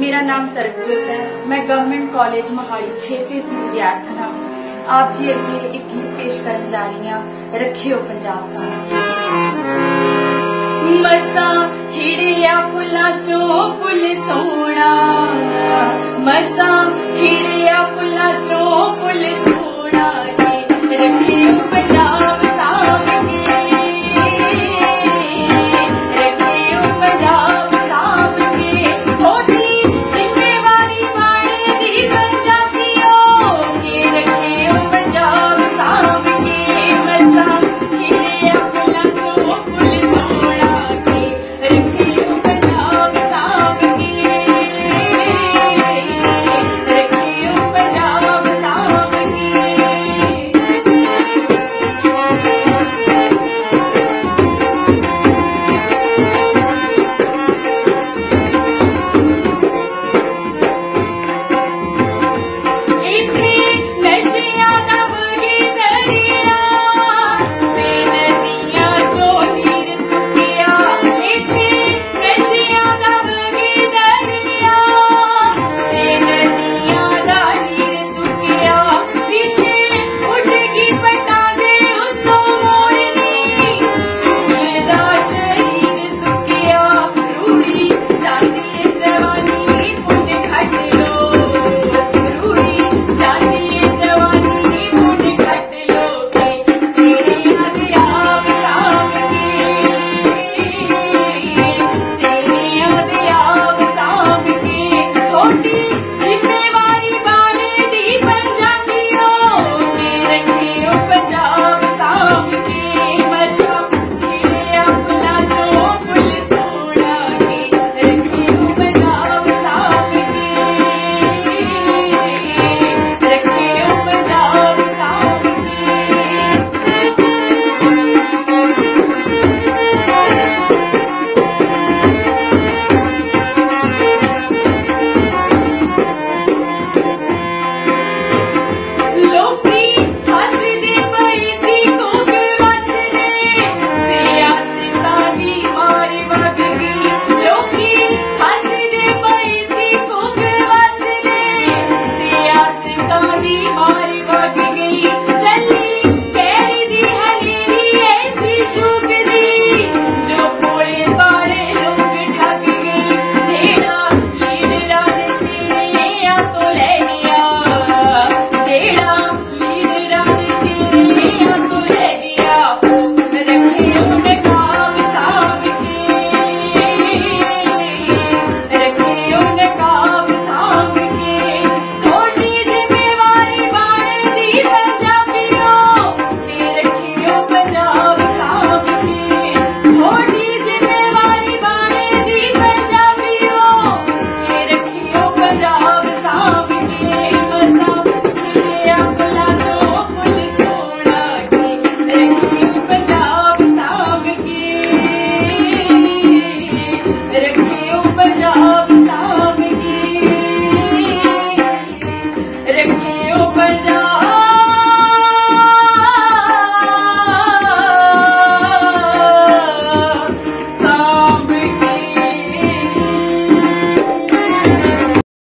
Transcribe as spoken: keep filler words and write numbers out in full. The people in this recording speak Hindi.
मेरा नाम तरकजोत है। मैं गवर्नमेंट कॉलेज मोहाली छे फीसदी विद्यार्थन हाँ। आप जी अगे एक गीत पेश करन जा रही हाँ, रखियो पंजाब सानू। मसा खिड़िया फुला चो फुल सोना, मसा खिड़िया फुला चो फुल सोना, रखियो पंजाब साम के, रखियो पंजाब साम के, थोड़ी जिम्मेवारी बाणे दी पंजाबियों के, रखियो पंजाब साम के। मसा खिड़िया फुला चो फुल सोना के, रखियो पंजाब साम के, रखियो पंजाब साम के। इथे नशिया दा वगी दरिया, ते नदियां चो नीर सुकिया, इथे नशिया दा वगी दरिया, ते नदियां दा नीर सुकिया, इथे उठगी पटा दे उत्तों मोड़नी, चुभदा शरीर सुकिया, रूड़ी जाती है जवानी पुट खट लो, रूड़ी जाती है जवानी पुट खट लो के, चेहरियां दे आप साम के, चेहरियां दे आप साम के, थोड़ी जिम्मेवारी बाणे दी पंजाबियों के, रखियो पंजाब साम के। मसा खिड़िया फुला चो फुल सोना के, रखियो पंजाब साम के, रखियो पंजाब साम के। लोकी हसदे पई सी कोक वसदे, सियासतां दी मार वग गई, लोकी हसदे पई सी कोक वसदे, सियासतां दी मार वग गई, चली कहरी दी हनेरी ऐसी शुगदी, जो भोले भाले लोग ठग गई, जेड़ा लीडरां दे चेहरियां तो ले लिया, जेड़ा लीडरां दे चेहरियां तो ले लिया, रखियो नकाब साम के, रखियो नकाब साम के, थोड़ी जिम्मेवारी बाणे दी पंजाबियों के, रखियो पंजाब साम के, थोड़ी जिम्मेवारी बाणे दी पंजाबियों के, रखियो पंजाब साम के। मसा खिड़िया फुला चो फुल सोना के, रखियो पंजाब साम के, रखियो पंजाब साम के, रखियो